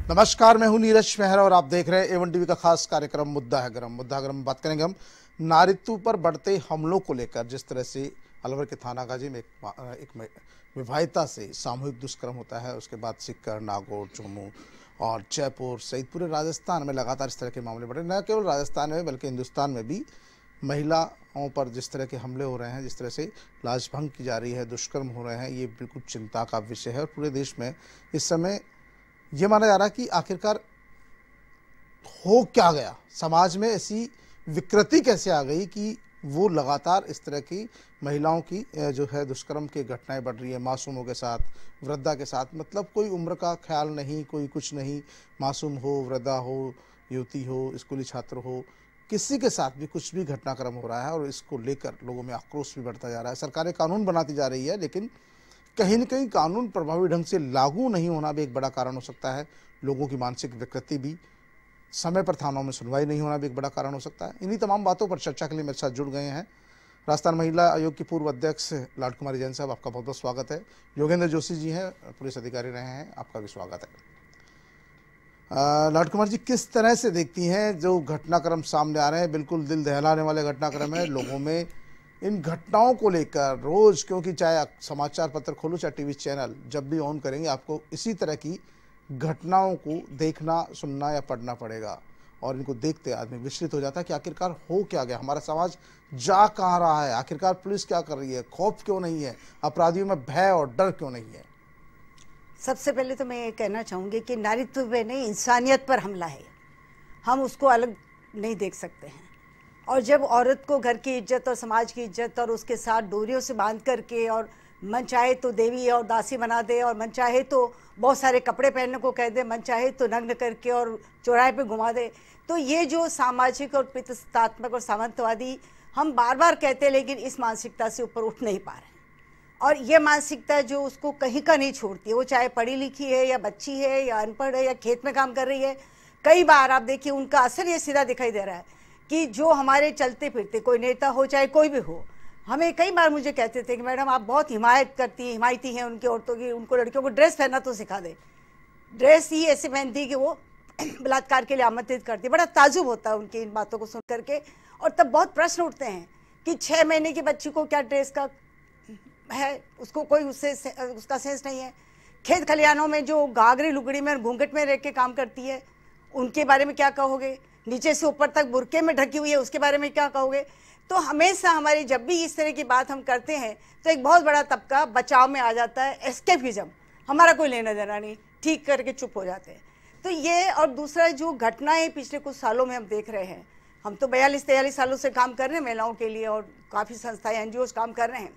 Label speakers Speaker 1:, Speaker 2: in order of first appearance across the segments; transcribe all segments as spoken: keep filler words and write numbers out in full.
Speaker 1: नमस्कार, मैं हूं नीरज मेहरा और आप देख रहे हैं ए वन टीवी का खास कार्यक्रम मुद्दा है गरम। मुद्दा गरम में बात करेंगे हम नारीत्व पर बढ़ते हमलों को लेकर। जिस तरह से अलवर के थाना गाजी में एक, एक विवाहिता से सामूहिक दुष्कर्म होता है, उसके बाद सीकर, नागौर, चूमू और जयपुर सहित पूरे राजस्थान में लगातार इस तरह के मामले बढ़े। न केवल राजस्थान में बल्कि हिंदुस्तान में भी महिलाओं पर जिस तरह के हमले हो रहे हैं, जिस तरह से लाजभंग की जा रही है, दुष्कर्म हो रहे हैं, ये बिल्कुल चिंता का विषय है। और पूरे देश में इस समय ये माना जा रहा है कि आखिरकार हो क्या गया, समाज में ऐसी विकृति कैसे आ गई कि वो लगातार इस तरह की महिलाओं की जो है दुष्कर्म की घटनाएं बढ़ रही है, मासूमों के साथ, वृद्धा के साथ। मतलब कोई उम्र का ख्याल नहीं, कोई कुछ नहीं, मासूम हो, वृद्धा हो, युवती हो, स्कूली छात्र हो, किसी के साथ भी कुछ भी घटनाक्रम हो रहा है और इसको लेकर लोगों में आक्रोश भी बढ़ता जा रहा है। सरकारें कानून बनाती जा रही है, लेकिन कहीं न कहीं कानून प्रभावी ढंग से लागू नहीं होना भी एक बड़ा कारण हो सकता है। लोगों की मानसिक विकृति भी, समय पर थानों में सुनवाई नहीं होना भी एक बड़ा कारण हो सकता है। इन्हीं तमाम बातों पर चर्चा के लिए मेरे साथ जुड़ गए हैं राजस्थान महिला आयोग की पूर्व अध्यक्ष लाड कुमारी जैन साहब, आपका बहुत बहुत स्वागत है। योगेंद्र जोशी जी हैं, पुलिस अधिकारी रहे हैं, आपका भी स्वागत है। लाड कुमार जी, किस तरह से देखती हैं जो घटनाक्रम सामने आ रहे हैं? बिल्कुल दिल दहलाने वाले घटनाक्रम है। लोगों में इन घटनाओं को लेकर रोज, क्योंकि चाहे समाचार पत्र खोलो चाहे टीवी चैनल जब भी ऑन करेंगे आपको इसी तरह की घटनाओं को देखना, सुनना या पढ़ना पड़ेगा। और इनको देखते आदमी विचलित हो जाता है कि आखिरकार हो क्या गया, हमारा समाज जा कहाँ रहा है, आखिरकार पुलिस क्या कर रही है, खौफ क्यों नहीं है, अपराधियों में भय और डर क्यों नहीं है?
Speaker 2: सबसे पहले तो मैं ये कहना चाहूँगी कि नारीत्व पे नहीं, इंसानियत पर हमला है। हम उसको अलग नहीं देख सकते हैं। और जब औरत को घर की इज्जत और समाज की इज्जत और उसके साथ डोरियों से बांध करके और मन चाहे तो देवी और दासी बना दे, और मन चाहे तो बहुत सारे कपड़े पहनने को कह दे, मन चाहे तो नग्न करके और चौराहे पे घुमा दे, तो ये जो सामाजिक और पितृसत्तात्मक और सामंतवादी हम बार बार कहते हैं, लेकिन इस मानसिकता से ऊपर उठ नहीं पा रहे हैं। और ये मानसिकता जो उसको कहीं का नहीं छोड़ती है, वो चाहे पढ़ी लिखी है या बच्ची है या अनपढ़ है या खेत में काम कर रही है। कई बार आप देखिए उनका असर ये सीधा दिखाई दे रहा है कि जो हमारे चलते फिरते कोई नेता हो चाहे कोई भी हो, हमें कई बार मुझे कहते थे कि मैडम आप बहुत हिमायत करती हैं, हिमायती हैं उनकी औरतों की, उनको लड़कियों को ड्रेस पहनना तो सिखा दे। ड्रेस ही ऐसे पहनती कि वो बलात्कार के लिए आमंत्रित करती। बड़ा ताजुब होता है उनकी इन बातों को सुन करके। और तब बहुत प्रश्न उठते हैं कि छः महीने की बच्ची को क्या ड्रेस का है, उसको कोई उससे उसका सेंस नहीं है। खेत खलिहानों में जो घाघरी लुगड़ी में घूंघट में रह के काम करती है, उनके बारे में क्या कहोगे? नीचे से ऊपर तक बुरके में ढकी हुई है, उसके बारे में क्या कहोगे? तो हमेशा हमारी जब भी इस तरह की बात हम करते हैं तो एक बहुत बड़ा तबका बचाव में आ जाता है, एस्केपिज्म, हमारा कोई लेना देना नहीं, ठीक करके चुप हो जाते हैं। तो ये, और दूसरा जो घटनाएं पिछले कुछ सालों में हम देख रहे हैं, हम तो बयालीस तैयालीस सालों से काम कर रहे हैं महिलाओं के लिए और काफ़ी संस्थाएं एन जी ओज काम कर रहे हैं।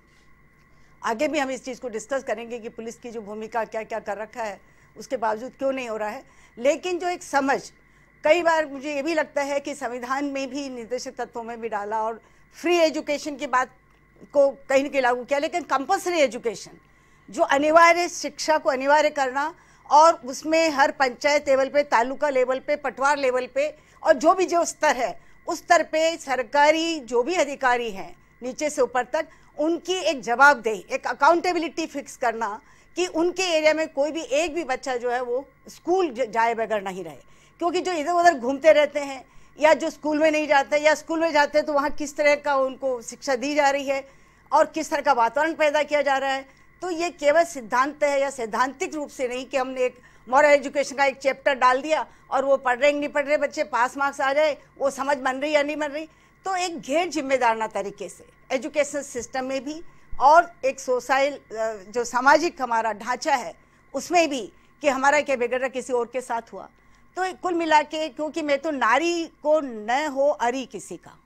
Speaker 2: आगे भी हम इस चीज़ को डिस्कस करेंगे कि पुलिस की जो भूमिका क्या क्या कर रखा है, उसके बावजूद क्यों नहीं हो रहा है। लेकिन जो एक समझ, कई बार मुझे ये भी लगता है कि संविधान में भी निर्देशक तत्वों में भी डाला और फ्री एजुकेशन की बात को कहीं न कहीं लागू किया, लेकिन कंपल्सरी एजुकेशन, जो अनिवार्य शिक्षा को अनिवार्य करना, और उसमें हर पंचायत लेवल पे, तालुका लेवल पे, पटवार लेवल पे, और जो भी जो स्तर है उस स्तर पे सरकारी जो भी अधिकारी हैं नीचे से ऊपर तक, उनकी एक जवाबदेही, एक अकाउंटेबिलिटी फिक्स करना कि उनके एरिया में कोई भी एक भी बच्चा जो है वो स्कूल जाए बगैर नहीं रहे। क्योंकि जो इधर उधर घूमते रहते हैं या जो स्कूल में नहीं जाते, या स्कूल में जाते हैं तो वहाँ किस तरह का उनको शिक्षा दी जा रही है और किस तरह का वातावरण पैदा किया जा रहा है। तो ये केवल सिद्धांत है या सैद्धांतिक रूप से नहीं कि हमने एक मॉरल एजुकेशन का एक चैप्टर डाल दिया और वो पढ़ रहे नहीं पढ़ रहे बच्चे, पास मार्क्स आ जाए, वो समझ बन रही या नहीं बन रही। तो एक गैर जिम्मेदाराना तरीके से एजुकेशन सिस्टम में भी और एक सोसाइल जो सामाजिक हमारा ढांचा है उसमें भी कि हमारा क्या बिगड़ रहा किसी और के साथ हुआ। तो कुल मिला के, क्योंकि मैं तो नारी को न हो अरी किसी का,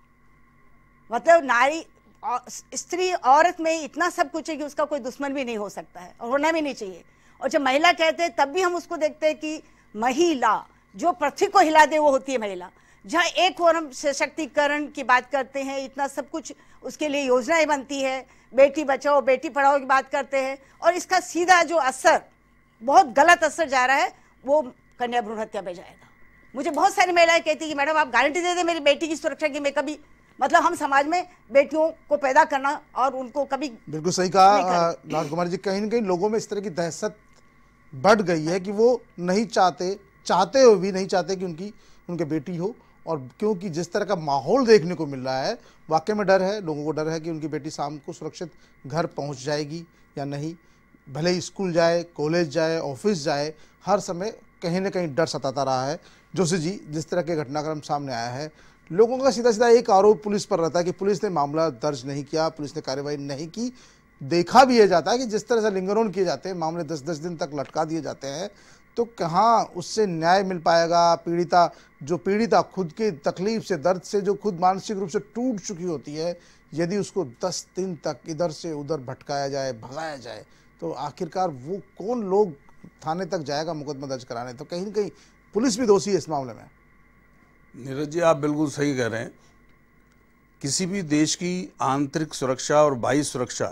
Speaker 2: मतलब नारी स्त्री औरत में इतना सब कुछ है कि उसका कोई दुश्मन भी नहीं हो सकता है और होना भी नहीं चाहिए। और जब महिला कहते हैं तब भी हम उसको देखते हैं कि महिला जो पृथ्वी को हिला दे वो होती है महिला। जहाँ एक और हम सशक्तिकरण की बात करते हैं, इतना सब कुछ उसके लिए योजनाएं बनती है, बेटी बचाओ बेटी पढ़ाओ की बात करते हैं, और इसका सीधा जो असर, बहुत गलत असर जा रहा है, वो कन्या भ्रूण हत्या पे जाएगा। मुझे बहुत सारी महिलाएं कहती कि मैडम आप गारंटी दे दें मेरी बेटी की सुरक्षा की, मैं कभी, मतलब हम समाज में बेटियों को पैदा करना और उनको कभी,
Speaker 1: बिल्कुल सही कहा लाड कुमार जी। कहीं ना कहीं लोगों में इस तरह की दहशत बढ़ गई है कि वो नहीं चाहते, चाहते हुए भी नहीं चाहते कि उनकी उनके बेटी हो। और क्योंकि जिस तरह का माहौल देखने को मिल रहा है, वाकई में डर है, लोगों को डर है कि उनकी बेटी शाम को सुरक्षित घर पहुंच जाएगी या नहीं। भले ही स्कूल जाए, कॉलेज जाए, ऑफिस जाए, हर समय कहीं ना कहीं डर सताता रहा है। जोशी जी, जिस तरह के घटनाक्रम सामने आया है, लोगों का सीधा सीधा एक आरोप पुलिस पर रहता है कि पुलिस ने मामला दर्ज नहीं किया, पुलिस ने कार्रवाई नहीं की। देखा भी यह जाता है कि जिस तरह से लिंगरोन किए जाते हैं, मामले दस दस दिन तक लटका दिए जाते हैं, तो कहाँ उससे न्याय मिल पाएगा। पीड़िता जो पीड़िता खुद की तकलीफ से, दर्द से, जो खुद मानसिक रूप से टूट चुकी होती है, यदि उसको दस दिन तक इधर से उधर भटकाया जाए, भगाया जाए, तो आखिरकार वो कौन लोग थाने तक जाएगा मुकदमा दर्ज कराने। तो कहीं न कहीं पुलिस भी दोषी है इस मामले में।
Speaker 3: नीरज जी, आप बिल्कुल सही कह रहे हैं। किसी भी देश की आंतरिक सुरक्षा और बाह्य सुरक्षा,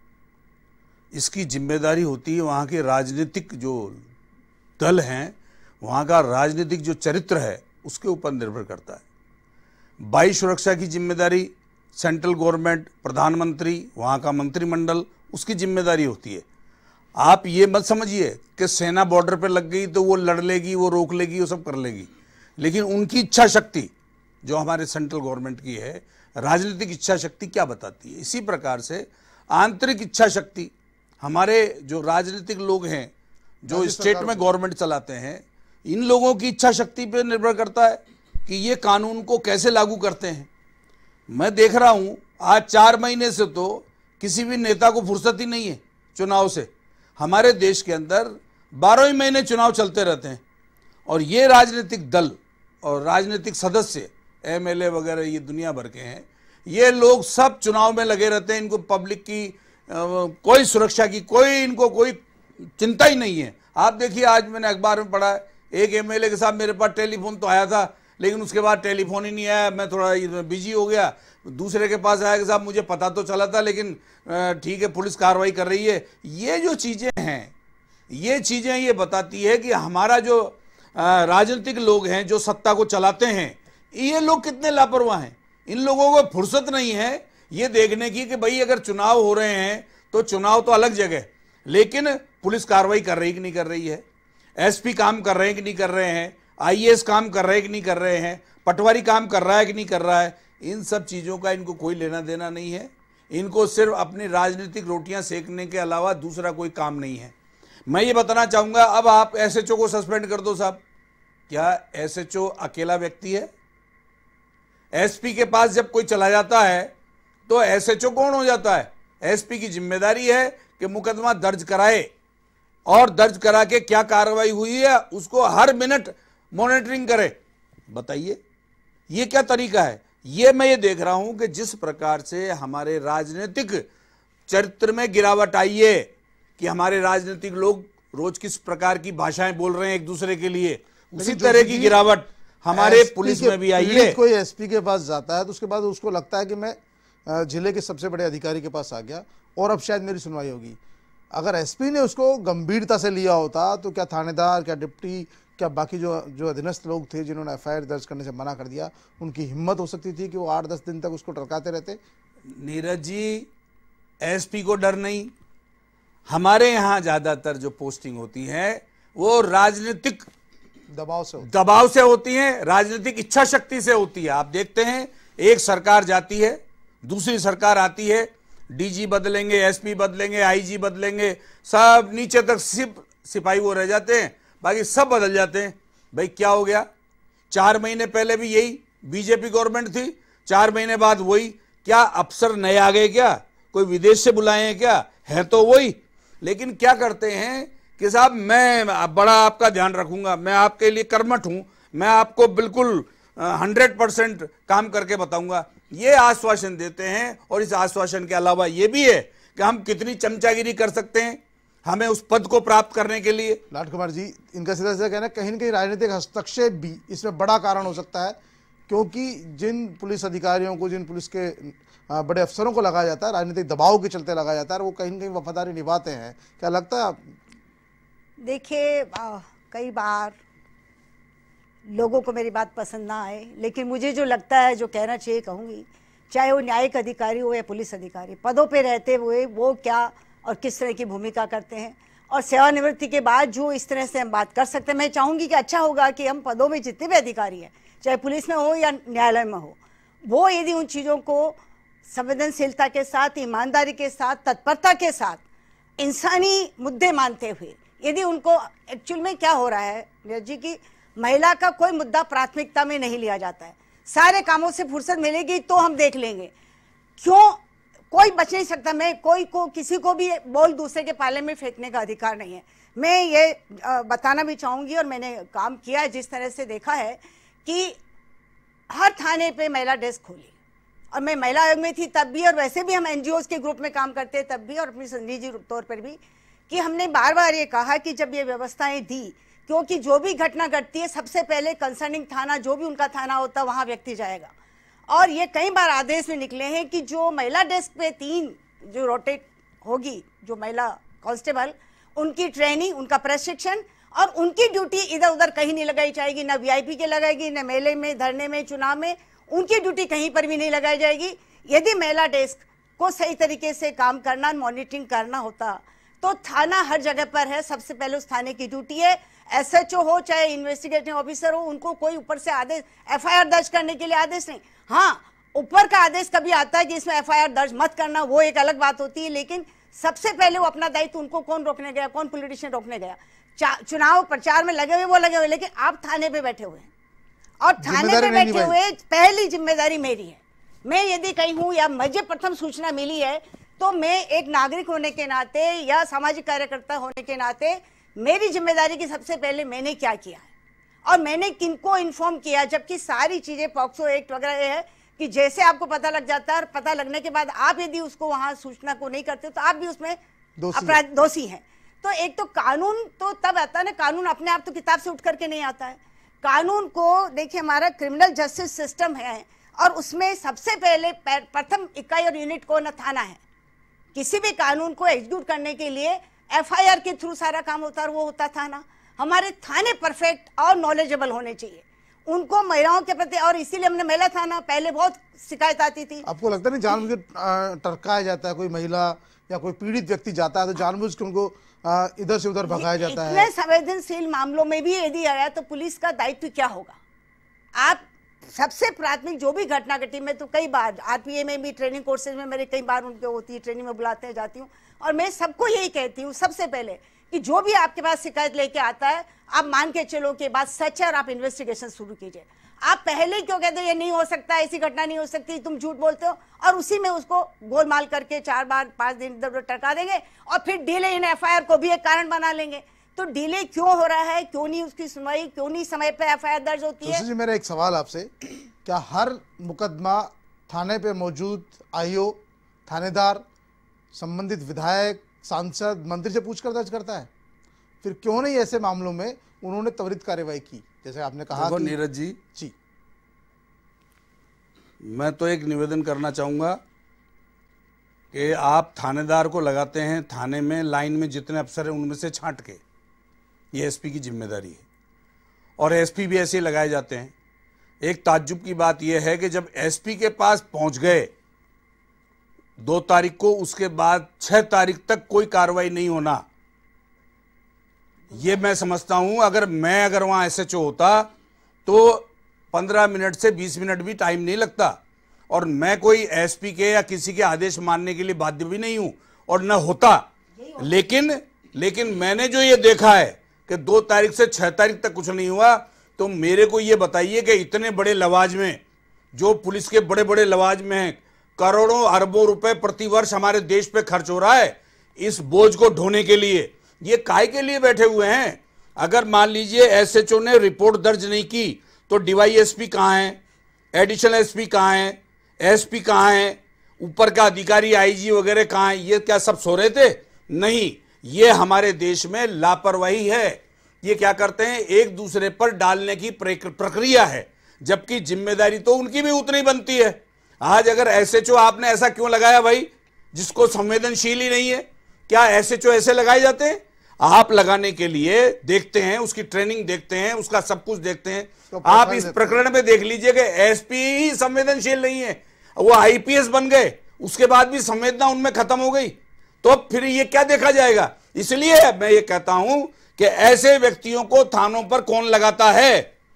Speaker 3: इसकी जिम्मेदारी होती है वहाँ के राजनीतिक जो दल हैं, वहाँ का राजनीतिक जो चरित्र है, उसके ऊपर निर्भर करता है। बाह्य सुरक्षा की जिम्मेदारी सेंट्रल गवर्नमेंट, प्रधानमंत्री, वहाँ का मंत्रिमंडल, उसकी जिम्मेदारी होती है। आप ये मत समझिए कि सेना बॉर्डर पे लग गई तो वो लड़ लेगी, वो रोक लेगी, वो सब कर लेगी। लेकिन उनकी इच्छा शक्ति जो हमारे सेंट्रल गवर्नमेंट की है, राजनीतिक इच्छा शक्ति क्या बताती है। इसी प्रकार से आंतरिक इच्छा शक्ति हमारे जो राजनीतिक लोग हैं, जो स्टेट में गवर्नमेंट चलाते हैं, इन लोगों की इच्छा शक्ति पर निर्भर करता है कि ये कानून को कैसे लागू करते हैं। मैं देख रहा हूं आज चार महीने से तो किसी भी नेता को फुर्सत ही नहीं है चुनाव से। हमारे देश के अंदर बारह ही महीने चुनाव चलते रहते हैं और ये राजनीतिक दल और राजनीतिक सदस्य, एमएलए वगैरह, ये दुनिया भर के हैं, ये लोग सब चुनाव में लगे रहते हैं। इनको पब्लिक की आ, कोई सुरक्षा की कोई इनको कोई चिंता ही नहीं है। आप देखिए, आज मैंने अखबार में पढ़ा है, एक एमएलए के साथ मेरे पास टेलीफोन तो आया था, लेकिन उसके बाद टेलीफोन ही नहीं आया, मैं थोड़ा बिजी हो गया। दूसरे के पास आया कि साहब मुझे पता तो चला था, लेकिन ठीक है, पुलिस कार्रवाई कर रही है। ये जो चीज़ें हैं, ये चीज़ें ये बताती है कि हमारा जो राजनीतिक लोग हैं, जो सत्ता को चलाते हैं, ये लोग कितने लापरवाह हैं। इन लोगों को फुर्सत नहीं है ये देखने की कि भाई अगर चुनाव हो रहे हैं तो चुनाव तो अलग जगह, लेकिन पुलिस कार्रवाई कर रही कि नहीं कर रही है, एसपी काम कर रहे हैं कि नहीं कर रहे हैं, आईएएस काम कर रहे हैं कि नहीं कर रहे हैं, पटवारी काम कर रहा है कि नहीं कर रहा है। इन सब चीज़ों का इनको कोई लेना देना नहीं है। इनको सिर्फ अपनी राजनीतिक रोटियां सेकने के अलावा दूसरा कोई काम नहीं है। मैं ये बताना चाहूँगा, अब आप एसएचओ को सस्पेंड कर दो साहब, क्या एसएचओ अकेला व्यक्ति है? एसपी के पास जब कोई चला जाता है तो एसएचओ कौन हो जाता है? एसपी की जिम्मेदारी है कि मुकदमा दर्ज कराए और दर्ज करा के क्या कार्रवाई हुई है उसको हर मिनट मॉनिटरिंग करे। बताइए ये क्या तरीका है? ये मैं ये देख रहा हूं कि जिस प्रकार से हमारे राजनीतिक चरित्र में गिरावट आई है, कि हमारे राजनीतिक लोग रोज किस प्रकार की भाषाएं बोल रहे हैं एक दूसरे के लिए, उसी तरह की गिरावट हमारे पुलिस में भी आई है।
Speaker 1: कोई एसपी के पास जाता है तो उसके बाद उसको लगता है कि मैं जिले के सबसे बड़े अधिकारी के पास आ गया और अब शायद मेरी सुनवाई होगी। अगर एसपी ने उसको गंभीरता से लिया होता तो क्या थानेदार, क्या डिप्टी, क्या बाकी जो जो अधीनस्थ लोग थे जिन्होंने एफआईआर दर्ज करने से मना कर दिया, उनकी हिम्मत हो सकती थी कि वो आठ दस दिन तक उसको टरकाते रहते?
Speaker 3: नीरज जी, एसपी को डर नहीं। हमारे यहाँ ज्यादातर जो पोस्टिंग होती है वो राजनीतिक
Speaker 1: दबाव से
Speaker 3: दबाव से होती है, राजनीतिक इच्छा शक्ति से होती है। आप देखते हैं, एक सरकार जाती है, दूसरी सरकार आती है, डीजी बदलेंगे, एसपी बदलेंगे, आईजी बदलेंगे, सब नीचे तक सिर्फ सिपाही वो रह जाते हैं, बाकी सब बदल जाते हैं। भाई क्या हो गया? चार महीने पहले भी यही बीजेपी गवर्नमेंट थी, चार महीने बाद वही। क्या अफसर नए आ गए? क्या कोई विदेश से बुलाए हैं? क्या है तो वही। लेकिन क्या करते हैं कि साहब मैं बड़ा आपका ध्यान रखूंगा, मैं आपके लिए कर्मठ हूं, मैं आपको बिल्कुल हंड्रेड परसेंट काम करके बताऊंगा, ये आश्वासन देते हैं। और इस आश्वासन के अलावा ये भी है कि हम कितनी चमचागिरी कर सकते हैं हमें उस पद को प्राप्त करने के लिए।
Speaker 1: लाड कुमार जी, इनका सीधा सीधा कहना है कहीं न कहीं राजनीतिक हस्तक्षेप भी इसमें बड़ा कारण हो सकता है, क्योंकि जिन पुलिस अधिकारियों को, जिन पुलिस के बड़े अफसरों को लगाया जाता है, राजनीतिक दबाव के चलते लगाया जाता है, वो कहीं न कहीं वफादारी निभाते हैं। क्या लगता है?
Speaker 2: देखिए, कई बार लोगों को मेरी बात पसंद ना आए, लेकिन मुझे जो लगता है, जो कहना चाहिए कहूँगी, चाहे वो न्यायिक अधिकारी हो या पुलिस अधिकारी, पदों पे रहते हुए वो क्या और किस तरह की भूमिका करते हैं और सेवानिवृत्ति के बाद जो इस तरह से हम बात कर सकते हैं, मैं चाहूंगी कि अच्छा होगा कि हम पदों में जितने भी अधिकारी हैं, चाहे पुलिस में हो या न्यायालय में हो, वो यदि उन चीज़ों को संवेदनशीलता के साथ, ईमानदारी के साथ, तत्परता के साथ, इंसानी मुद्दे मानते हुए, यदि उनको एक्चुअल में क्या हो रहा है नीरज जी की महिला का कोई मुद्दा प्राथमिकता में नहीं लिया जाता है। सारे कामों से फुर्सत मिलेगी तो हम देख लेंगे, क्यों कोई बच नहीं सकता। मैं कोई को किसी को भी बोल दूसरे के पाले में फेंकने का अधिकार नहीं है। मैं ये बताना भी चाहूँगी, और मैंने काम किया है, जिस तरह से देखा है कि हर थाने पे महिला डेस्क खोली, और मैं महिला आयोग में थी तब भी, और वैसे भी हम एनजीओज के ग्रुप में काम करते हैं तब भी, और अपनी निजी तौर पर भी, कि हमने बार बार ये कहा कि जब ये व्यवस्थाएं दी, क्योंकि जो भी घटना घटती है सबसे पहले कंसर्निंग थाना, जो भी उनका थाना होता है, वहाँ व्यक्ति जाएगा। और ये कई बार आदेश में निकले हैं कि जो महिला डेस्क पे तीन जो रोटेट होगी, जो महिला कांस्टेबल, उनकी ट्रेनिंग, उनका प्रशिक्षण और उनकी ड्यूटी इधर उधर कहीं नहीं लगाई जाएगी, ना वीआईपी के लगाएगी, ना मेले में, धरने में, चुनाव में, उनकी ड्यूटी कहीं पर भी नहीं लगाई जाएगी। यदि महिला डेस्क को सही तरीके से काम करना, मॉनिटरिंग करना होता तो थाना हर जगह पर है, सबसे पहले उस थाने की ड्यूटी है। एसएचओ हो चाहे इन्वेस्टिगेटिंग ऑफिसर हो, उनको कोई ऊपर से आदेश, एफआईआर दर्ज करने के लिए आदेश नहीं। हाँ, ऊपर का आदेश कभी आता है कि इसमें एफआईआर दर्ज मत करना, वो एक अलग बात होती है, लेकिन सबसे पहले वो अपना दायित्व, उनको कौन रोकने गया, कौन पॉलिटिशियन रोकने गया, चुनाव प्रचार में लगे हुए वो लगे हुए, लेकिन आप थाने पे बैठे हुए हैं, और थाने पे बैठे हुए पहली जिम्मेदारी मेरी है। मैं यदि कहीं हूँ या मुझे प्रथम सूचना मिली है, तो मैं एक नागरिक होने के नाते या सामाजिक कार्यकर्ता होने के नाते मेरी जिम्मेदारी की सबसे पहले मैंने क्या किया है और मैंने किनको इन्फॉर्म किया, जबकि सारी चीजें पॉक्सो एक्ट वगैरह है कि जैसे आपको पता लग जाता है, पता लगने के बाद आप यदि उसको वहां सूचना को नहीं करते तो आप भी उसमें अपराध दोषी हैं। तो एक तो कानून तो तब आता है ना, कानून अपने आप तो किताब से उठ करके नहीं आता है। कानून को देखिए, हमारा क्रिमिनल जस्टिस सिस्टम है और उसमें सबसे पहले प्रथम इकाई और यूनिट कौन, थाना है। किसी भी कानून को एग्जीक्यूट करने के लिए एफआईआर के थ्रू सारा काम होता है, वो होता थाना। हमारे थाने परफेक्ट और नॉलेजेबल होने चाहिए उनको महिलाओं के प्रति, और इसीलिए हमने महिला थाना, पहले बहुत शिकायत आती थी।
Speaker 1: आपको लगता नहीं जानबूझ के टरकाया जाता है, कोई महिला या कोई पीड़ित व्यक्ति जाता है तो जानबूझ के उनको इधर से उधर भगाया जाता है?
Speaker 2: इतने संवेदनशील मामलों में भी यदि आया तो पुलिस का दायित्व क्या होगा? आप सबसे प्राथमिक जो भी घटना घटी, मैं तो कई बार आरपीए में भी ट्रेनिंग कोर्सेज में मेरे कई बार उनके होती है, ट्रेनिंग में बुलाते हैं, जाती हूँ, और मैं सबको यही कहती हूँ सबसे पहले कि जो भी आपके पास शिकायत लेके आता है, आप मान के चलो कि बात सच है और आप इन्वेस्टिगेशन शुरू कीजिए। आप पहले क्यों कहते हो ये नहीं हो सकता, ऐसी घटना नहीं हो सकती, तुम झूठ बोलते हो, और उसी में उसको गोलमाल करके चार बार पांच दिन इधर उधर टरका देंगे और फिर डिले इन एफआईआर को भी एक कारण बना लेंगे। तो डिले क्यों हो रहा है, क्यों नहीं उसकी सुनवाई, क्यों नहीं समय पे एफआईआर दर्ज होती है?
Speaker 1: जी, मेरा एक सवाल आपसे, क्या हर मुकदमा थाने पे मौजूद आईओ, थानेदार, संबंधित विधायक, सांसद, मंत्री से पूछकर दर्ज करता है? फिर क्यों नहीं ऐसे मामलों में उन्होंने त्वरित कार्रवाई की, जैसे आपने कहा कि...
Speaker 3: नीरज जी
Speaker 1: जी
Speaker 3: मैं तो एक निवेदन करना चाहूँगा कि आप थानेदार को लगाते हैं थाने में, लाइन में जितने अफसर हैं उनमें से छांट के, ये एसपी की जिम्मेदारी है, और एसपी भी ऐसे लगाए जाते हैं। एक ताज्जुब की बात यह है कि जब एसपी के पास पहुंच गए दो तारीख को, उसके बाद छह तारीख तक कोई कार्रवाई नहीं होना, ये मैं समझता हूं अगर मैं अगर वहां एसएचओ होता तो पंद्रह मिनट से बीस मिनट भी टाइम नहीं लगता, और मैं कोई एसपी के या किसी के आदेश मानने के लिए बाध्य भी नहीं हूं और न होता। लेकिन लेकिन मैंने जो ये देखा है कि दो तारीख से छह तारीख तक कुछ नहीं हुआ, तो मेरे को ये बताइए कि इतने बड़े लवाज में, जो पुलिस के बड़े बड़े लवाज में हैं, करोड़ों अरबों रुपए प्रति वर्ष हमारे देश पे खर्च हो रहा है, इस बोझ को ढोने के लिए ये काय के लिए बैठे हुए हैं? अगर मान लीजिए एसएचओ ने रिपोर्ट दर्ज नहीं की तो डीवाईएसपी कहाँ है, एडिशनल एसपी कहाँ है, एसपी कहाँ है, ऊपर का अधिकारी आईजी वगैरह कहाँ है? ये क्या सब सो रहे थे? नहीं, ये हमारे देश में लापरवाही है। ये क्या करते हैं, एक दूसरे पर डालने की प्रक्रिया है, जबकि जिम्मेदारी तो उनकी भी उतनी बनती है। आज अगर एसएचओ आपने ऐसा क्यों लगाया भाई, जिसको संवेदनशील ही नहीं है? क्या एसएचओ ऐसे लगाए जाते हैं? आप लगाने के लिए देखते हैं, उसकी ट्रेनिंग देखते हैं, उसका सब कुछ देखते हैं। तो आप इस प्रकरण में देख लीजिए कि एसपी ही संवेदनशील नहीं है, वो आईपीएस बन गए, उसके बाद भी संवेदना उनमें खत्म हो गई। तो फिर ये क्या देखा जाएगा? इसलिए मैं ये कहता हूं कि ऐसे व्यक्तियों को थानों पर कौन लगाता है।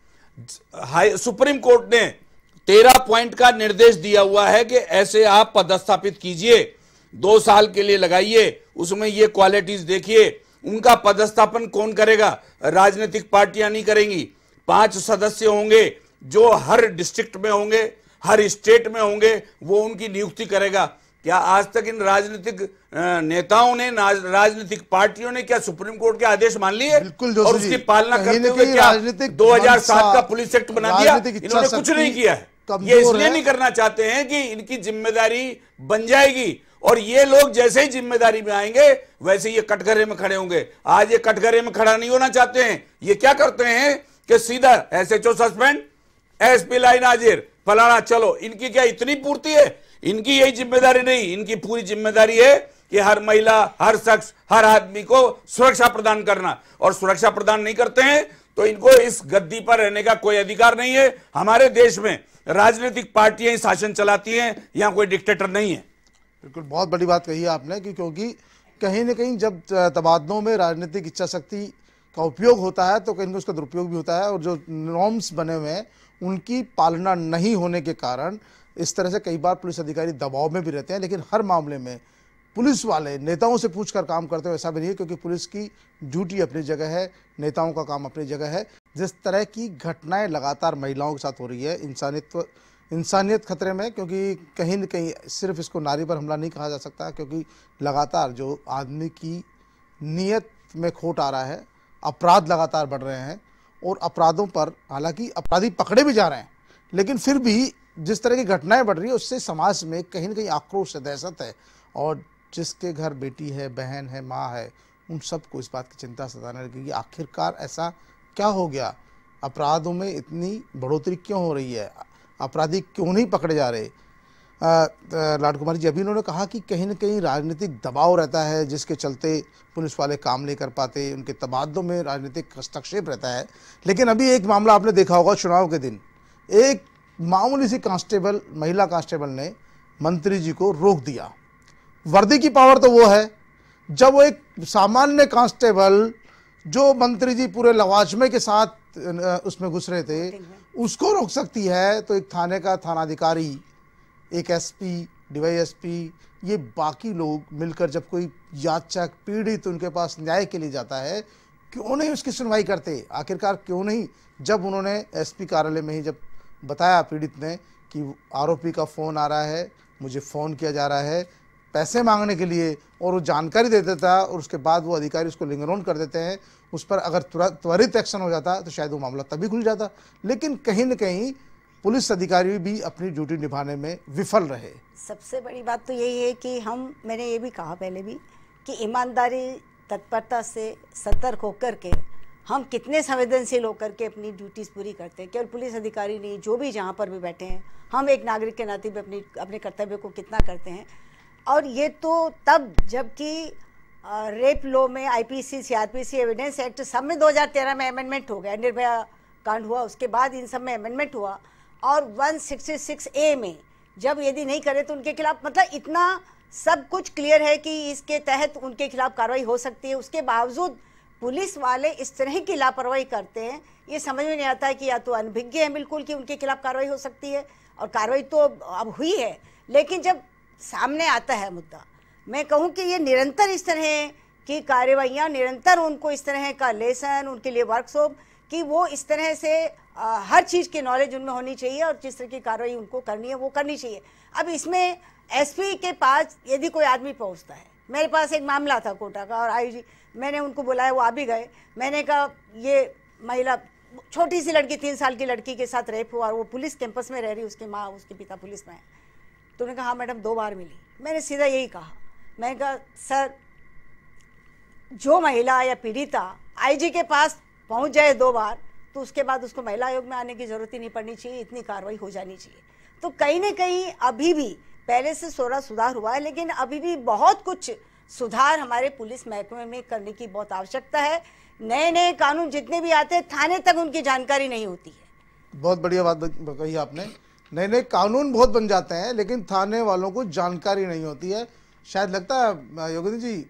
Speaker 3: हाई सुप्रीम कोर्ट ने तेरह पॉइंट का निर्देश दिया हुआ है कि ऐसे आप पदस्थापित कीजिए, दो साल के लिए लगाइए, उसमें ये क्वालिटीज देखिए। उनका पदस्थापन कौन करेगा? राजनीतिक पार्टियां नहीं करेंगी। पांच सदस्य होंगे जो हर डिस्ट्रिक्ट में होंगे, हर स्टेट में होंगे, वो उनकी नियुक्ति करेगा। क्या आज तक इन राजनीतिक नेताओं ने, राजनीतिक पार्टियों ने क्या सुप्रीम कोर्ट के आदेश मान लिए और उसकी पालना करते हुए क्या दो हज़ार सात का पुलिस एक्ट बना दिया? इन्होंने कुछ नहीं किया है। ये इसलिए नहीं करना चाहते हैं कि इनकी जिम्मेदारी बन जाएगी और ये लोग जैसे ही जिम्मेदारी में आएंगे वैसे ये कटघरे में खड़े होंगे। आज ये कटघरे में खड़ा नहीं होना चाहते हैं। ये क्या करते हैं कि सीधा एसएचओ सस्पेंड, एसपी लाइन हाजिर, फलाना चलो। इनकी क्या इतनी पूर्ति है? इनकी यही जिम्मेदारी नहीं, इनकी पूरी जिम्मेदारी है कि हर महिला, हर शख्स, हर आदमी को सुरक्षा प्रदान करना। और सुरक्षा प्रदान नहीं करते हैं तो इनको इस गद्दी पर रहने का कोई अधिकार नहीं है। हमारे देश में राजनीतिक पार्टियां ही शासन चलाती हैं, यहां कोई डिक्टेटर नहीं है।
Speaker 1: बिल्कुल, बहुत बड़ी बात कही है आपने कि क्योंकि कहीं ना कहीं जब तबादलों में राजनीतिक इच्छा शक्ति का उपयोग होता है तो कहीं उसका दुरुपयोग भी होता है और जो नॉर्म्स बने हुए हैं उनकी पालना नहीं होने के कारण इस तरह से कई बार पुलिस अधिकारी दबाव में भी रहते हैं। लेकिन हर मामले में पुलिस वाले नेताओं से पूछकर काम करते हुए ऐसा भी नहीं है, क्योंकि पुलिस की ड्यूटी अपनी जगह है, नेताओं का काम अपनी जगह है। जिस तरह की घटनाएं लगातार महिलाओं के साथ हो रही है, इंसानियत इंसानियत खतरे में, क्योंकि कहीं न कहीं सिर्फ इसको नारी पर हमला नहीं कहा जा सकता, क्योंकि लगातार जो आदमी की नीयत में खोट आ रहा है, अपराध लगातार बढ़ रहे हैं और अपराधों पर हालांकि अपराधी पकड़े भी जा रहे हैं, लेकिन फिर भी जिस तरह की घटनाएं बढ़ रही है उससे समाज में कहीं न कहीं आक्रोश है, दहशत है। और जिसके घर बेटी है, बहन है, माँ है, उन सबको इस बात की चिंता सताने लगी कि आखिरकार ऐसा क्या हो गया, अपराधों में इतनी बढ़ोतरी क्यों हो रही है, अपराधी क्यों नहीं पकड़े जा रहे। लाड कुमारी जी, अभी उन्होंने कहा कि कहीं न कहीं राजनीतिक दबाव रहता है जिसके चलते पुलिस वाले काम नहीं कर पाते, उनके तबादलों में राजनीतिक हस्तक्षेप रहता है। लेकिन अभी एक मामला आपने देखा होगा, चुनाव के दिन एक मामूली सी कांस्टेबल, महिला कांस्टेबल ने मंत्री जी को रोक दिया। वर्दी की पावर तो वो है, जब वो एक सामान्य कांस्टेबल जो मंत्री जी पूरे लवाजमे के साथ उसमें घुस रहे थे उसको रोक सकती है, तो एक थाने का थानाधिकारी, एक एसपी, डीवाईएसपी, ये बाकी लोग मिलकर जब कोई याचक, पीड़ित उनके पास न्याय के लिए जाता है, क्यों नहीं उसकी सुनवाई करते? आखिरकार क्यों नहीं? जब उन्होंने एसपी कार्यालय में ही जब बताया पीड़ित ने कि आरोपी का फ़ोन आ रहा है, मुझे फ़ोन किया जा रहा है पैसे मांगने के लिए, और वो जानकारी दे देता और उसके बाद वो अधिकारी उसको लिंगरोन कर देते हैं, उस पर अगर त्वरित एक्शन हो जाता तो शायद वो मामला तभी खुल जाता। लेकिन कहीं न कहीं पुलिस अधिकारी भी अपनी ड्यूटी निभाने में विफल रहे।
Speaker 2: सबसे बड़ी बात तो यही है कि हम, मैंने ये भी कहा पहले भी, कि ईमानदारी, तत्परता से, सतर्क होकर के हम कितने संवेदनशील होकर के अपनी ड्यूटीज़ पूरी करते हैं। केवल पुलिस अधिकारी नहीं, जो भी जहाँ पर भी बैठे हैं, हम एक नागरिक के नाते भी अपनी अपने कर्तव्य को कितना करते हैं। और ये तो तब जबकि रेप लॉ में, आईपीसी, सीआरपीसी, एविडेंस एक्ट सब में दो हज़ार तेरह में अमेंडमेंट हो गया, निर्भया कांड हुआ, उसके बाद इन सब में अमेंडमेंट हुआ। और एक सौ छियासठ ए में जब यदि नहीं करे तो उनके खिलाफ, मतलब इतना सब कुछ क्लियर है कि इसके तहत उनके खिलाफ कार्रवाई हो सकती है। उसके बावजूद पुलिस वाले इस तरह की लापरवाही करते हैं, ये समझ में नहीं आता है कि या तो अनभिज्ञ है बिल्कुल कि उनके खिलाफ कार्रवाई हो सकती है, और कार्रवाई तो अब हुई है, लेकिन जब सामने आता है मुद्दा, मैं कहूँ कि ये निरंतर इस तरह की कार्रवाइयाँ, निरंतर उनको इस तरह का लेसन, उनके लिए वर्कशॉप, कि वो इस तरह से आ, हर चीज़ की नॉलेज उनमें होनी चाहिए और जिस तरह की कार्रवाई उनको करनी है वो करनी चाहिए। अब इसमें एसपी के पास यदि कोई आदमी पहुंचता है, मेरे पास एक मामला था कोटा का, और आईजी, मैंने उनको बुलाया, वो आ भी गए। मैंने कहा ये महिला, छोटी सी लड़की, तीन साल की लड़की के साथ रेप हुआ, और वो पुलिस कैंपस में रह रही, उसकी माँ, उसके पिता पुलिस में है। तो उन्होंने कहा हाँ मैडम, दो बार मिली। मैंने सीधा यही कहा, मैंने कहा सर, जो महिला या पीड़िता आईजी के पास पहुंच जाए दो बार, तो उसके बाद उसको महिला आयोग में आने की जरूरत ही नहीं पड़नी चाहिए, इतनी कार्रवाई हो जानी चाहिए। तो कहीं ना कहीं अभी भी पहले से थोड़ा सुधार हुआ है, लेकिन अभी भी बहुत कुछ सुधार हमारे पुलिस महकमे में करने की बहुत आवश्यकता है। नए नए कानून जितने भी आते हैं, थाने तक उनकी जानकारी नहीं होती है।
Speaker 1: बहुत बढ़िया बात कही आपने, नए नए कानून बहुत बन जाते हैं लेकिन थाने वालों को जानकारी नहीं होती है। शायद लगता है योगेंद्र जी,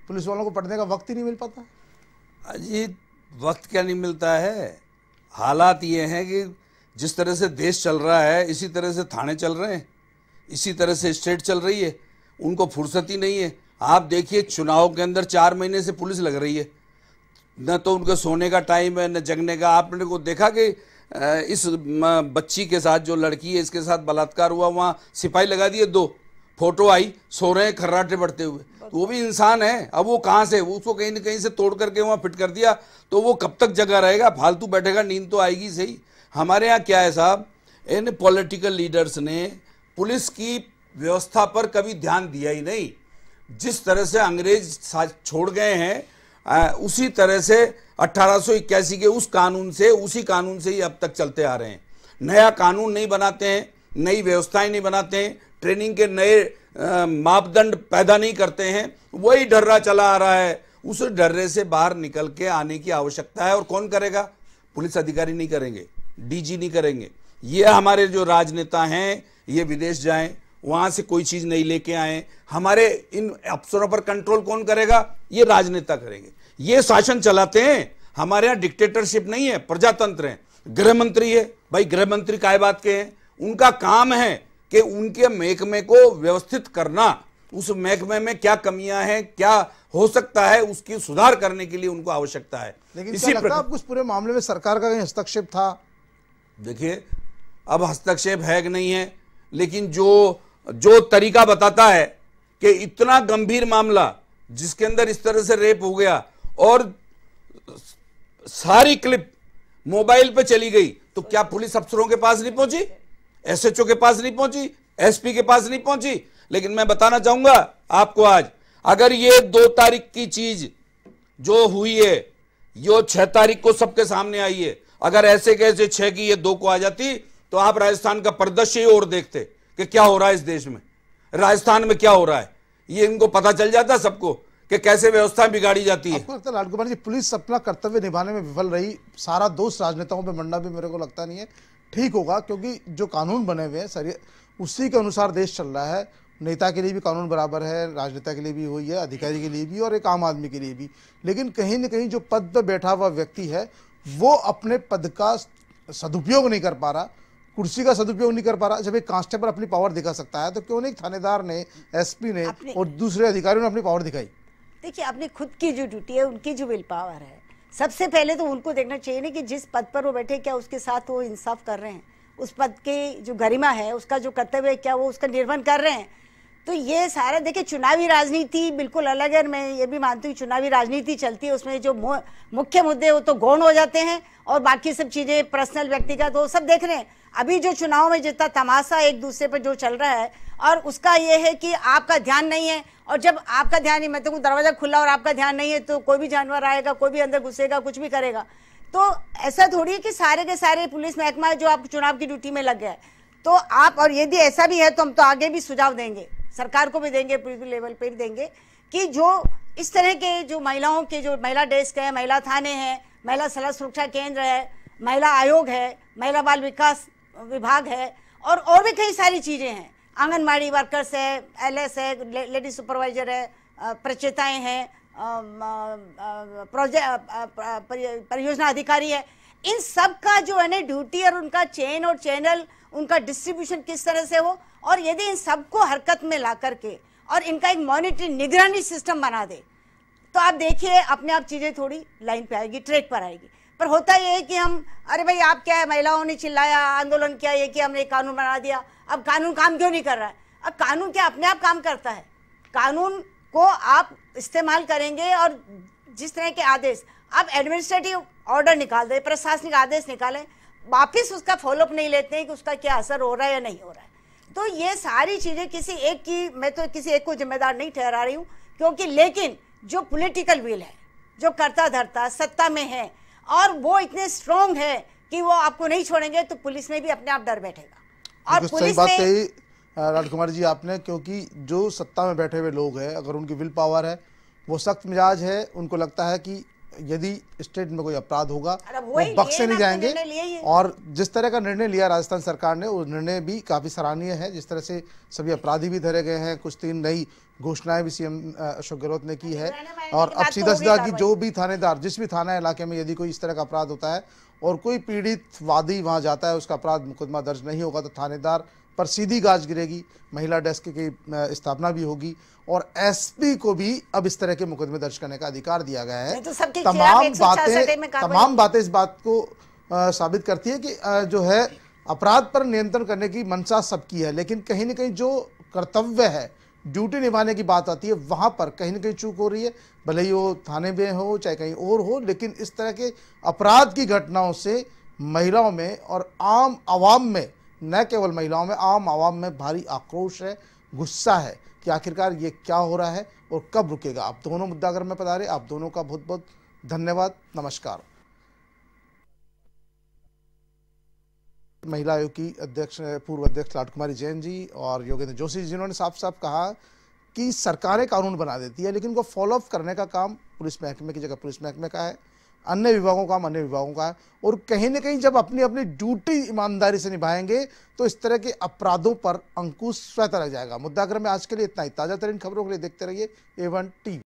Speaker 1: पुलिस वालों को पढ़ने का वक्त ही नहीं मिल पाता?
Speaker 3: अजी वक्त क्या नहीं मिलता है, हालात ये हैं कि जिस तरह से देश चल रहा है इसी तरह से थाने चल रहे हैं, इसी तरह से स्टेट चल रही है, उनको फुर्सत ही नहीं है। आप देखिए चुनाव के अंदर चार महीने से पुलिस लग रही है, न तो उनके सोने का टाइम है न जगने का। आपने को देखा कि इस बच्ची के साथ जो लड़की है इसके साथ बलात्कार हुआ, वहाँ सिपाही लगा दिए, दो फोटो आई, सो रहे हैं खर्राटे बढ़ते हुए। तो वो भी इंसान है, अब वो कहाँ से, उसको कहीं ना कहीं से तोड़ करके वहाँ फिट कर दिया, तो वो कब तक जगा रहेगा, फालतू बैठेगा, नींद तो आएगी सही। हमारे यहाँ क्या है साहब, इन पॉलिटिकल लीडर्स ने पुलिस की व्यवस्था पर कभी ध्यान दिया ही नहीं। जिस तरह से अंग्रेज छोड़ गए हैं आ, उसी तरह से अठारह सौ इक्यासी के उस कानून से उसी कानून से ही अब तक चलते आ रहे हैं। नया कानून नहीं बनाते हैं, नई व्यवस्थाएं नहीं बनाते हैं, ट्रेनिंग के नए मापदंड पैदा नहीं करते हैं, वही डर्रा चला आ रहा है। उस डर्रे से बाहर निकल के आने की आवश्यकता है। और कौन करेगा? पुलिस अधिकारी नहीं करेंगे, डीजी नहीं करेंगे। ये हमारे जो राजनेता हैं ये विदेश जाएं, वहां से कोई चीज नहीं लेके आए, हमारे इन अफसरों पर कंट्रोल कौन करेगा? ये राजनेता करेंगे, ये शासन चलाते हैं। हमारे यहाँ डिक्टेटरशिप नहीं है, प्रजातंत्र है। गृह मंत्री है, भाई गृह मंत्री काय बात के हैं? उनका काम है कि उनके महकमे को व्यवस्थित करना, उस महकमे में क्या कमियां हैं, क्या हो सकता है, उसकी सुधार करने के लिए उनको आवश्यकता है।
Speaker 1: लेकिन इसी लगता है आपको इस पूरे मामले में सरकार का कहीं हस्तक्षेप था?
Speaker 3: देखिए अब हस्तक्षेप है कि नहीं है, लेकिन जो जो तरीका बताता है कि इतना गंभीर मामला जिसके अंदर इस तरह से रेप हो गया और सारी क्लिप मोबाइल पे चली गई, तो क्या पुलिस अफसरों के पास नहीं पहुंची, एसएचओ के पास नहीं पहुंची, एसपी के पास नहीं पहुंची? लेकिन मैं बताना चाहूंगा आपको आज, अगर ये दो तारीख की चीज जो हुई है यो छह तारीख को सबके सामने आई है, अगर ऐसे कैसे छह की ये दो को आ जाती तो आप राजस्थान का परिदृश्य और देखते कि क्या हो रहा है इस देश में, राजस्थान में क्या हो रहा है। ये इनको पता चल जाता सबको कि कैसे व्यवस्था बिगाड़ी जाती है।
Speaker 1: आपको लगता है लाल कुमार जी पुलिस अपना कर्तव्य निभाने में विफल रही? सारा दोष राजनेताओं पे मंडा भी मेरे को लगता नहीं है ठीक होगा, क्योंकि जो कानून बने हुए हैं सर उसी के अनुसार देश चल रहा है। नेता के लिए भी कानून बराबर है, राजनेता के लिए भी हुई है, अधिकारी के लिए भी और एक आम आदमी के लिए भी। लेकिन कहीं ना कहीं जो पद पर बैठा हुआ व्यक्ति है वो अपने पद का सदुपयोग नहीं कर पा रहा, कुर्सी का सदुपयोग नहीं कर पा रहा। जब एक कांस्टेबल अपनी पावर दिखा सकता है तो क्यों नहीं थानेदार ने, एसपी ने और दूसरे अधिकारियों ने अपनी पावर दिखाई?
Speaker 2: देखिए अपनी खुद की जो ड्यूटी है, उनकी जो विल पावर है, सबसे पहले तो उनको देखना चाहिए ना कि जिस पद पर वो बैठे क्या उसके साथ वो इंसाफ कर रहे हैं, उस पद की जो गरिमा है, उसका जो कर्तव्य है, क्या वो उसका निर्वहन कर रहे हैं। तो ये सारा देखिए चुनावी राजनीति बिल्कुल अलग है। मैं ये भी मानती हूँ चुनावी राजनीति चलती है, उसमें जो मुख्य मुद्दे वो तो गौण हो जाते हैं और बाकी सब चीज़ें पर्सनल व्यक्तिगत वो सब देख रहे हैं। अभी जो चुनाव में जितना तमाशा एक दूसरे पर जो चल रहा है और उसका ये है कि आपका ध्यान नहीं है, और जब आपका ध्यान नहीं, मैं तो दरवाजा खुला और आपका ध्यान नहीं है तो कोई भी जानवर आएगा, कोई भी अंदर घुसेगा, कुछ भी करेगा। तो ऐसा थोड़ी है कि सारे के सारे पुलिस महकमा जो आप चुनाव की ड्यूटी में लग गया है तो आप, और यदि ऐसा भी है तो हम तो आगे भी सुझाव देंगे, सरकार को भी देंगे, पुलिस लेवल पे भी देंगे कि जो इस तरह के जो महिलाओं के जो महिला डेस्क है, महिला थाने हैं, महिला सलाह सुरक्षा केंद्र है, महिला आयोग है, महिला बाल विकास विभाग है और और भी कई सारी चीज़ें हैं, आंगनबाड़ी वर्कर्स है, एलएस है, ले, लेडी सुपरवाइजर है, प्रचेताएँ हैं, प्रोजेक्ट परियोजना अधिकारी है, इन सब का जो है ना ड्यूटी और उनका चेन और चैनल, उनका डिस्ट्रीब्यूशन किस तरह से हो, और यदि इन सबको हरकत में ला करके और इनका एक मॉनिटरिंग निगरानी सिस्टम बना दे तो आप देखिए अपने आप चीज़ें थोड़ी लाइन पे आएगी, ट्रैक पर आएगी। पर होता ये है कि हम, अरे भाई आप क्या है, महिलाओं ने चिल्लाया, आंदोलन किया, ये कि हमने कानून बना दिया, अब कानून काम क्यों नहीं कर रहा है? अब कानून क्या अपने आप काम करता है? कानून को आप इस्तेमाल करेंगे और जिस तरह के आदेश, आप एडमिनिस्ट्रेटिव ऑर्डर निकाल दें, प्रशासनिक आदेश निकालें, वापस उसका फॉलोअप नहीं लेते हैं कि उसका क्या असर हो रहा है या नहीं हो रहा है। तो ये सारी चीज़ें किसी एक की, मैं तो किसी एक को जिम्मेदार नहीं ठहरा रही हूँ, क्योंकि लेकिन जो पॉलिटिकल विल है, जो करता धरता सत्ता में है और वो इतने स्ट्रॉन्ग है कि वो आपको नहीं छोड़ेंगे, तो पुलिस में भी अपने आप डर बैठेगा। और पुलिस
Speaker 1: बात कही राजकुमार जी आपने, क्योंकि जो सत्ता में बैठे हुए लोग हैं अगर उनकी विल पावर है, वो सख्त मिजाज है, उनको लगता है कि यदि स्टेट में कोई अपराध होगा
Speaker 2: अरे
Speaker 1: वो
Speaker 2: वही
Speaker 1: बख्शे
Speaker 2: लिए
Speaker 1: नहीं
Speaker 2: ना,
Speaker 1: जाएंगे।
Speaker 2: निर्णय लिए ही है।
Speaker 1: और जिस तरह का निर्णय लिया राजस्थान सरकार ने, वो निर्णय भी काफी सराहनीय है। जिस तरह से सभी अपराधी भी धरे गए हैं, कुछ तीन नई घोषणाएं भी सीएम अशोक गहलोत ने की है। और अब सीधा सीधा कि जो भी थानेदार, जिस भी थाना इलाके में यदि कोई इस तरह का अपराध होता है और कोई पीड़ित वादी वहां जाता है, उसका अपराध मुकदमा दर्ज नहीं होगा तो थानेदार पर सीधी गाज गिरेगी। महिला डेस्क की स्थापना भी होगी और एसपी को भी अब इस तरह के मुकदमे दर्ज करने का अधिकार दिया गया है।
Speaker 2: तो सबके
Speaker 1: तमाम
Speaker 2: खिलाफ एक सौ छियासठ
Speaker 1: बातें
Speaker 2: में कार्रवाई
Speaker 1: तमाम बातें इस बात को आ, साबित करती है कि आ, जो है अपराध पर नियंत्रण करने की मंशा सबकी है, लेकिन कहीं ना कहीं जो कर्तव्य है, ड्यूटी निभाने की बात आती है, वहां पर कहीं ना कहीं चूक हो रही है। भले ही वो थाने में हो चाहे कहीं और हो, लेकिन इस तरह के अपराध की घटनाओं से महिलाओं में और आम आवाम में, न केवल महिलाओं में, आम आवाम में भारी आक्रोश है, गुस्सा है कि आखिरकार ये क्या हो रहा है और कब रुकेगा। आप दोनों मुद्दागर में पधारे, आप दोनों का बहुत बहुत धन्यवाद। नमस्कार। महिला आयोग की अध्यक्ष, पूर्व अध्यक्ष लाड कुमारी जैन जी और योगेंद्र जोशी जी, जिन्होंने साफ साफ कहा कि सरकारें कानून बना देती है, लेकिन उनको फॉलो अप करने का काम पुलिस महकमे की जगह पुलिस महकमे का है, अन्य विभागों का अन्य विभागों का है। और कहीं ना कहीं जब अपनी अपनी ड्यूटी ईमानदारी से निभाएंगे तो इस तरह के अपराधों पर अंकुश स्वतः लग जाएगा। मुद्दागर में आज के लिए इतना ही। ताजा तरीन खबरों के लिए देखते रहिए ए वन टीवी।